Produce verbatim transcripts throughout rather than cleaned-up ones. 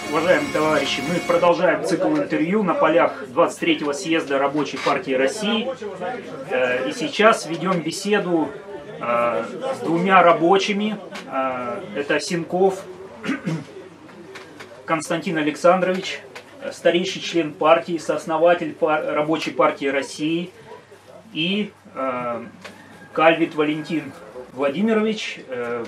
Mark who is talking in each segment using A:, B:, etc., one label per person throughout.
A: Уважаемые товарищи, мы продолжаем цикл интервью на полях двадцать третьего съезда Рабочей партии России. И сейчас ведем беседу с двумя рабочими. Это Сенков Константин Александрович, старейший член партии, сооснователь Рабочей партии России, и Кальвит Валентин Владимирович,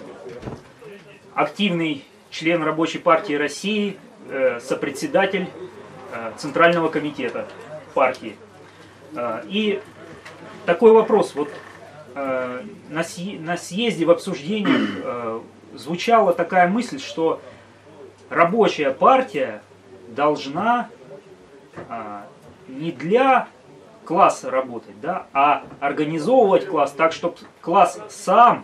A: активный член Рабочей партии России, сопредседатель Центрального комитета партии. И такой вопрос. Вот на съезде в обсуждениях звучала такая мысль, что Рабочая партия должна не для класса работать, да, а организовывать класс так, чтобы класс сам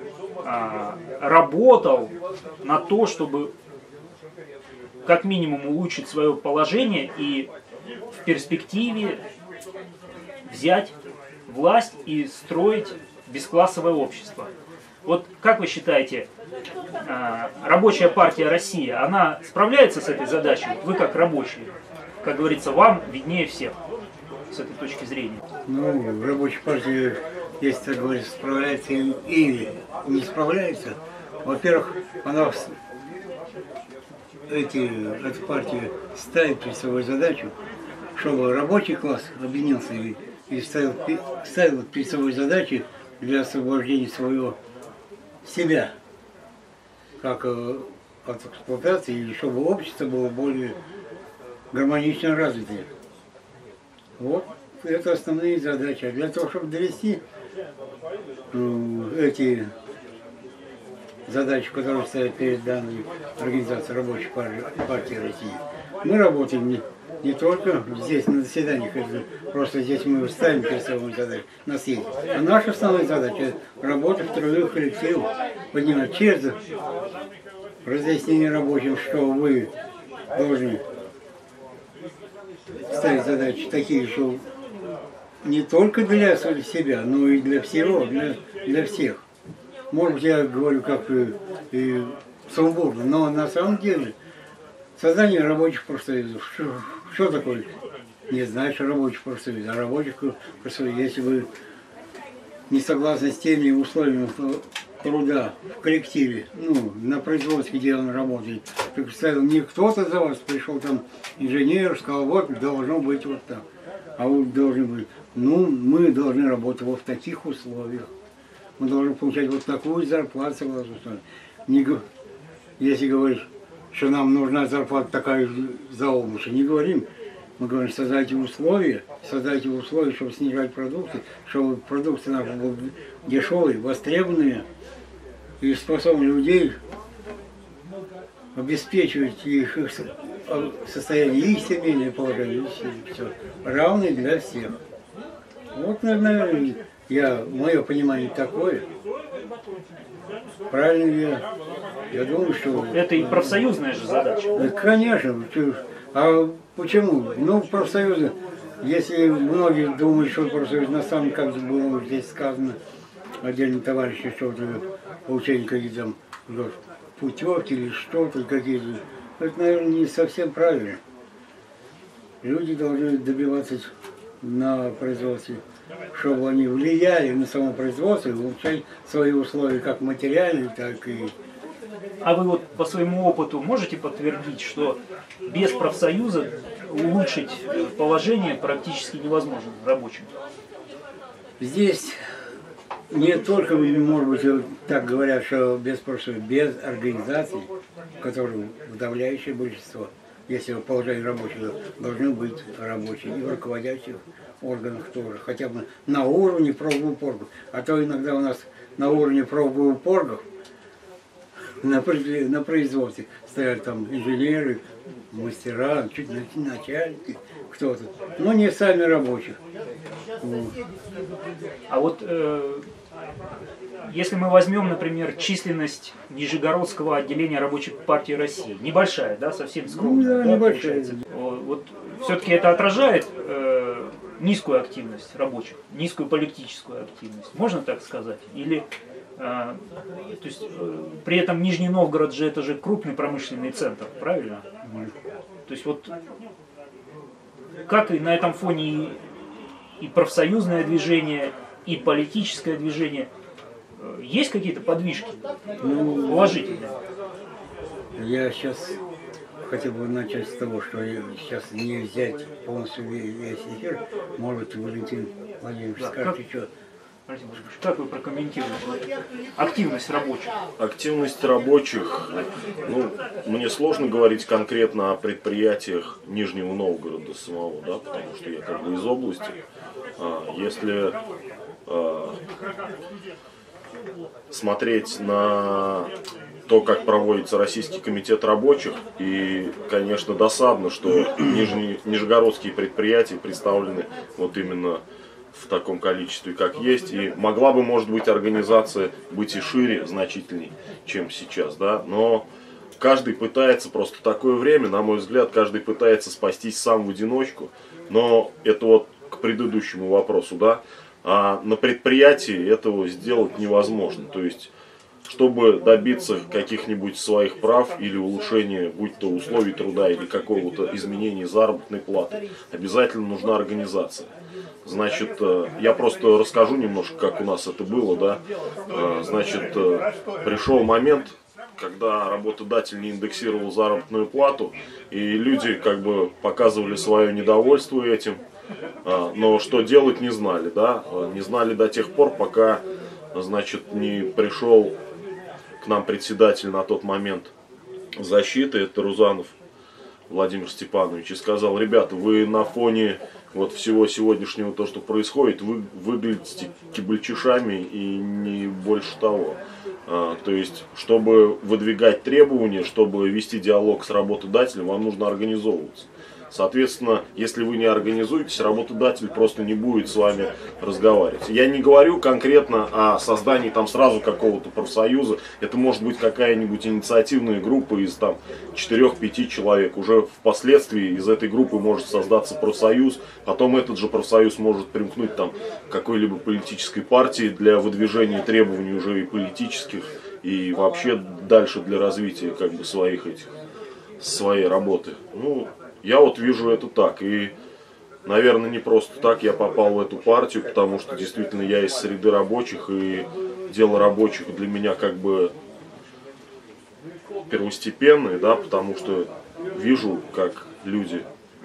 A: работал на то, чтобы как минимум улучшить свое положение и в перспективе взять власть и строить бесклассовое общество. Вот как вы считаете, Рабочая партия России, она справляется с этой задачей? Вы как рабочие, как говорится, вам виднее всех с этой точки зрения.
B: Ну, Рабочая партия, если так говорить, справляется или не справляется. Во-первых, она эти, эта партия ставит перед собой задачу, чтобы рабочий класс объединился и, и ставил, ставил перед собой задачи для освобождения своего себя, как э, от эксплуатации, или чтобы общество было более гармонично развитое. Вот это основные задачи. А для того, чтобы довести э, эти задачи, которые ставят перед данной организацией Рабочей партии России, мы работаем не, не только здесь на заседаниях, просто здесь мы ставим перед собой задачи на съезде. А наша основная задача – работа в трудовых коллективах, поднимать через разъяснение рабочим, что вы должны ставить задачи такие, что не только для себя, но и для всего, для, для всех. Может быть, я говорю как и, и сумбурно, но на самом деле создание рабочих профсоюзов, что, что такое? Не знаю, что рабочих профсоюзов, а рабочих профсоюзов, если вы не согласны с теми условиями труда в коллективе, ну, на производстве, где он работает, то представил, не кто-то за вас пришел там инженер, сказал, вот должно быть вот так, а вот должны быть, ну, мы должны работать вот в таких условиях. Мы должны получать вот такую зарплату, согласно условиям. Не, если говоришь, что нам нужна зарплата такая за обувь, не говорим. Мы говорим, создайте условия, создайте условия, чтобы снижать продукты, чтобы продукты наши были дешевые, востребованные, и способны людей обеспечивать их состояние, их семейное положение, все, равное для всех. Вот, наверное, я, мое понимание такое. Правильно ли я? Я думаю, что...
A: Это и профсоюзная же задача.
B: Да, конечно. А почему? Ну, профсоюзы, если многие думают, что профсоюз, на самом деле, как было здесь сказано, отдельные товарищи, что-то, получение какие-то там путевки или что-то, какие-то... Это, наверное, не совсем правильно. Люди должны добиваться на производстве, чтобы они влияли на само производство и улучшали свои условия как материальные, так и...
A: А вы вот по своему опыту можете подтвердить, что без профсоюза улучшить положение практически невозможно рабочим?
B: Здесь не только, может быть, так говорят, что без профсоюза, без организаций, в которых подавляющее большинство, если вы положение рабочих, должны быть рабочие и в руководящих органах тоже, хотя бы на уровне профгрупп органов. А то иногда у нас на уровне профгрупп органов на, на производстве стоят там инженеры, мастера, чуть ли начальники, кто-то, но не сами рабочих. Вот.
A: А вот э, если мы возьмем, например, численность Нижегородского отделения Рабочей партии России, небольшая, да, совсем скромная,
B: ну, да,
A: да,
B: небольшая.
A: Вот все-таки это отражает э, низкую активность рабочих, низкую политическую активность, можно так сказать? Или То есть при этом Нижний Новгород же это же крупный промышленный центр, правильно? То есть вот как и на этом фоне и, и профсоюзное движение, и политическое движение, есть какие-то подвижки
B: Ну,
A: положительные?
B: Я сейчас хотел бы начать с того, что я сейчас не взять полностью весь эфир. Может, Валентин Владимирович
A: Да,
B: скажет
A: как-
B: еще.
A: Владимир Владимирович, как вы прокомментируете вот активность рабочих?
C: Активность рабочих, ну, мне сложно говорить конкретно о предприятиях Нижнего Новгорода самого, да, потому что я как бы из области. А, Если а, смотреть на то, как проводится Российский комитет рабочих, и, конечно, досадно, что нижне- нижегородские предприятия представлены вот именно в таком количестве, как есть, и могла бы, может быть, организация быть и шире, значительней, чем сейчас, да, но каждый пытается, просто такое время, на мой взгляд, каждый пытается спастись сам в одиночку, но это вот к предыдущему вопросу, да, а на предприятии этого сделать невозможно, то есть чтобы добиться каких-нибудь своих прав или улучшения, будь то условий труда или какого-то изменения заработной платы, обязательно нужна организация. Значит, я просто расскажу немножко, как у нас это было, да. Значит, пришел момент, когда работодатель не индексировал заработную плату, и люди как бы показывали свое недовольство этим, но что делать не знали, да. Не знали до тех пор, пока, значит, не пришел к нам председатель на тот момент защиты, это Рузанов Владимир Степанович, и сказал: ребята, вы на фоне вот всего сегодняшнего, то, что происходит, вы выглядите кибальчишами и не больше того. А, то есть, чтобы выдвигать требования, чтобы вести диалог с работодателем, вам нужно организовываться. Соответственно, если вы не организуетесь, работодатель просто не будет с вами разговаривать. Я не говорю конкретно о создании там сразу какого-то профсоюза. Это может быть какая-нибудь инициативная группа из там четырёх-пяти человек. Уже впоследствии из этой группы может создаться профсоюз. Потом этот же профсоюз может примкнуть там к какой-либо политической партии для выдвижения требований уже и политических, и вообще дальше для развития как бы своих этих, своей работы. Ну, я вот вижу это так, и, наверное, не просто так я попал в эту партию, потому что действительно я из среды рабочих, и дело рабочих для меня как бы первостепенное, да, потому что вижу, как люди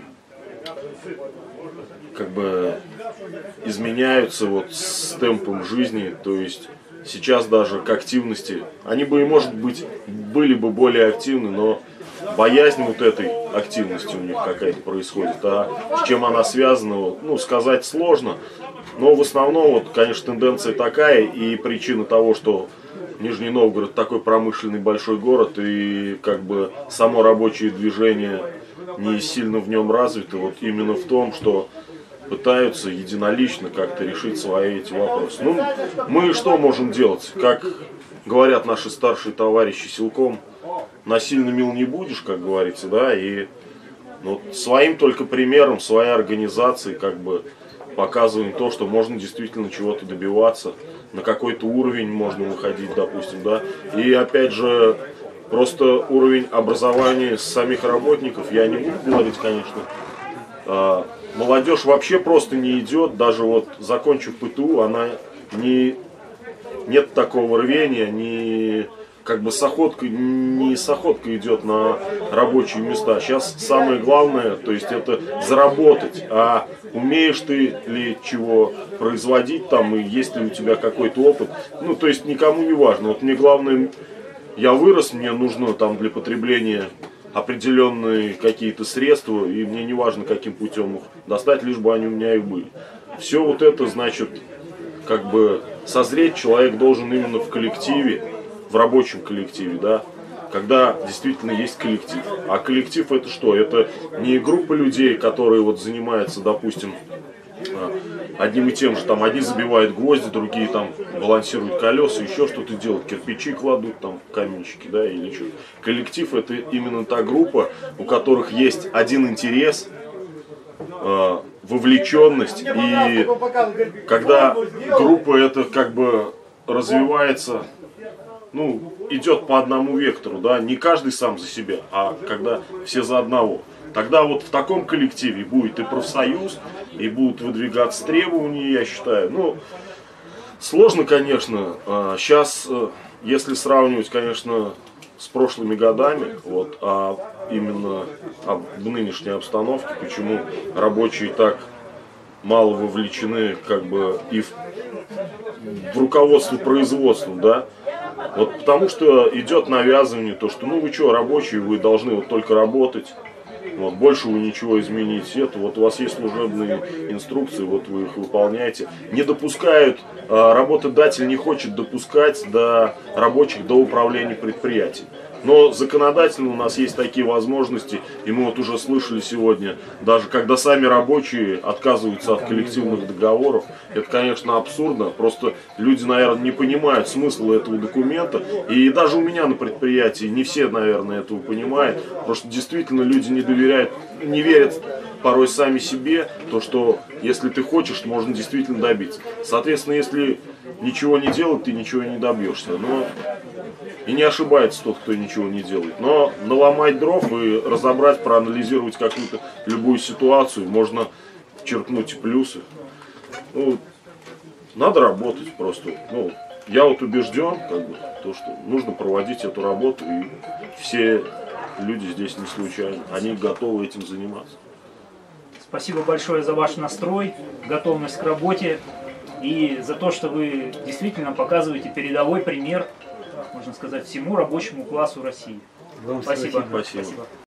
C: как бы изменяются вот с темпом жизни, то есть сейчас даже к активности, они бы, может быть, были бы более активны, но боязнь вот этой активности у них какая-то происходит, а с чем она связана, ну, сказать сложно, но в основном, вот, конечно, тенденция такая, и причина того, что Нижний Новгород такой промышленный большой город, и как бы само рабочее движение не сильно в нем развито, вот именно в том, что пытаются единолично как-то решить свои эти вопросы. Ну, мы что можем делать? Как говорят наши старшие товарищи силком, насильно мил не будешь, как говорится, да, и ну, своим только примером, своей организацией как бы показываем то, что можно действительно чего-то добиваться, на какой-то уровень можно выходить, допустим, да, и опять же, просто уровень образования самих работников, я не буду говорить, конечно, молодежь вообще просто не идет, даже вот закончив ПТУ, она не, нет такого рвения, не... как бы с охоткой, не с охоткой идет на рабочие места. Сейчас самое главное, то есть это заработать, а умеешь ты ли чего производить там, и есть ли у тебя какой-то опыт, ну то есть никому не важно. Вот мне главное, я вырос, мне нужно там для потребления определенные какие-то средства, и мне не важно каким путем их достать, лишь бы они у меня и были. Все вот это значит, как бы созреть человек должен именно в коллективе, в рабочем коллективе, да, когда действительно есть коллектив. А коллектив это что? Это не группа людей, которые вот занимаются, допустим, одним и тем же, там одни забивают гвозди, другие там балансируют колеса, еще что-то делают, кирпичи кладут, там каменщики, да, или что. Коллектив это именно та группа, у которых есть один интерес, вовлеченность, и когда группа это как бы развивается, ну, идет по одному вектору, да, не каждый сам за себя, а когда все за одного. Тогда вот в таком коллективе будет и профсоюз, и будут выдвигаться требования, я считаю. Ну, сложно, конечно, сейчас, если сравнивать, конечно, с прошлыми годами, вот, а именно об нынешней обстановке, почему рабочие так мало вовлечены как бы и в, в руководство производством, да, вот потому что идет навязывание, то что ну вы что, рабочие, вы должны вот только работать, вот, больше вы ничего изменить, это вот у вас есть служебные инструкции, вот вы их выполняете, не допускают, работодатель не хочет допускать до рабочих до управления предприятием. Но законодательно у нас есть такие возможности, и мы вот уже слышали сегодня, даже когда сами рабочие отказываются от коллективных договоров, это, конечно, абсурдно, просто люди, наверное, не понимают смысла этого документа, и даже у меня на предприятии не все, наверное, этого понимают, потому что действительно люди не доверяют, не верят порой сами себе, то, что если ты хочешь, можно действительно добиться. Соответственно, если ничего не делать, ты ничего не добьешься. Но и не ошибается тот, кто ничего не делает. Но наломать дров и разобрать, проанализировать какую-то любую ситуацию, можно черкнуть и плюсы. Ну, надо работать просто. Ну, я вот убежден, как бы, то, что нужно проводить эту работу, и все люди здесь не случайно. Они готовы этим заниматься.
A: Спасибо большое за ваш настрой, готовность к работе и за то, что вы действительно показываете передовой пример, можно сказать, всему рабочему классу России.
B: Вам
A: Спасибо.
C: Спасибо.
A: Спасибо.